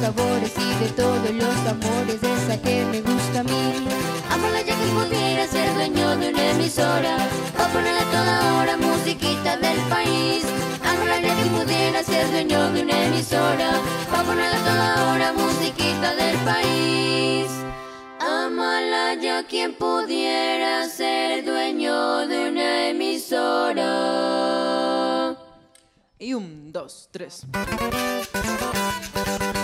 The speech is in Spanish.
sabores y de todos los amores, de esa que me gusta a mí. Amala ya que pudiera ser dueño de una emisora, o ponerle a toda hora musiquita del país. Amala ya que pudiera ser dueño de una emisora, o ponerle a toda hora musiquita del país. Amala ya quien pudiera ser dueño de una emisora. Y 1, 2, 3.